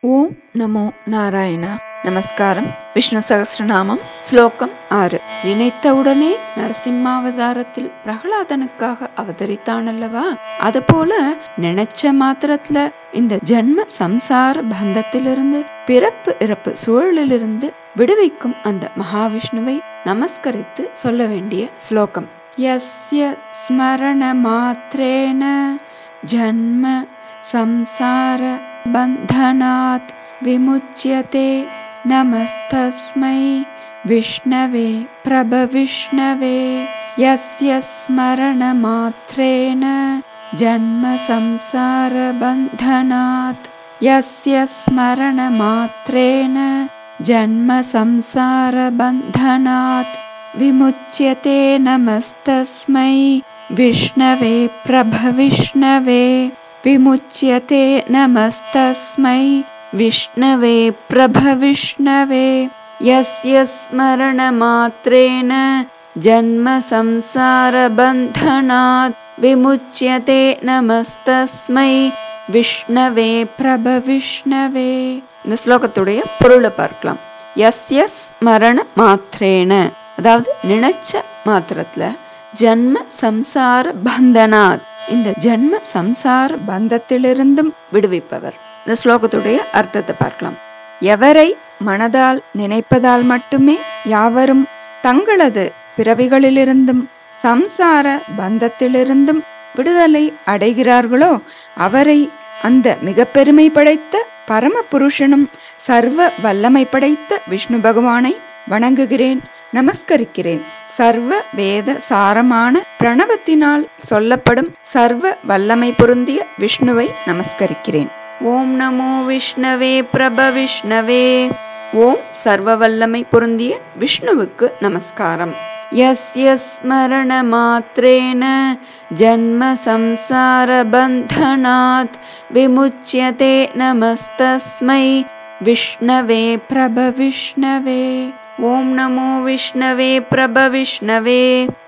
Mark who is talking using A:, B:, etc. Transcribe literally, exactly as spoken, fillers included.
A: ஓம் நமோ நாராயணா. நமஸ்காரம். விஷ்ணு சகஸ்ரநாமம் ஸ்லோகம் ஆறு. நினைத்தவுடனே நரசிம்மாவதாரத்தில் பிரகலாதனுக்காக அவதரித்தான் அல்லவா, அதுபோல நினைச்ச மாத்திரத்துல இந்த ஜென்ம சம்சார பந்தத்திலிருந்து, பிறப்பு இறப்பு சூழலிலிருந்து விடுவிக்கும் அந்த மகாவிஷ்ணுவை நமஸ்கரித்து சொல்ல வேண்டிய ஸ்லோகம். யஸ்ய ஸ்மரண மாத்ரேன ஜன்ம சம்சார பந்தனாத் விமுச்யதே நமஸ்தஸ்மை விஷ்ணவே பிரபவிஷ்ணவே. யஸ்ய ஸ்மரண மாத்ரேன ஜன்ம சம்சார பந்தனாத் யஸ்ய ஸ்மரண மாத்ரேன ஜன்ம சம்சார பந்தனாத் விமுச்யதே நமஸ்தஸ்மை விஷ்ணவே பிரபவிஷ்ணவே. விமுச்யதே நமஸ்தஸ்மை விஷ்ணவே பிரபவிஷ்ணவே. யஸ்ய ஸ்மரண மாத்ரேன ஜன்ம சம்சார பந்தனாத் விமுச்யதே நமஸ்தஸ்மை விஷ்ணவே பிரபவிஷ்ணவே. இந்த ஸ்லோகத்துடைய பொருளை பார்க்கலாம். யஸ்ய ஸ்மரண மாத்ரேன, அதாவது நினைச்ச மாத்திரத்துல, ஜன்ம சம்சார பந்தனாத், இந்த ஜன்ம சம்சார பந்தத்திலிருந்தும் விடுவிப்பவர். இந்த ஸ்லோகத்துடைய அர்த்தத்தை பார்க்கலாம். எவரை மனதால் நினைப்பதால் மட்டுமே யாவரும் தங்களது பிறவிகளிலிருந்தும் சம்சார பந்தத்திலிருந்தும் விடுதலை அடைகிறார்களோ அவரை அந்த மிக பெருமை படைத்த பரம புருஷனும் சர்வ வல்லமை படைத்த விஷ்ணு பகவானை வணங்குகிறேன், நமஸ்கரிக்கிறேன். சர்வ வேத சாரமான பிரணவத்தினால் சொல்லப்படும் சர்வ வல்லமை பொருந்திய விஷ்ணுவை நமஸ்கரிக்கிறேன். ஓம் நமோ விஷ்ணவே பிரபவிஷ்ணவே. ஓம் சர்வ வல்லமை பொருந்திய விஷ்ணுவுக்கு நமஸ்காரம். யஸ்ய ஸ்மரண மாத்ரேன ஜன்ம சம்சார பந்தனாத் விமுச்யதே நமஸ்தஸ்மை விஷ்ணவே பிரபவிஷ்ணவே. ஓம் நமோ விஷ்ணவே பிரபவிஷ்ணவே.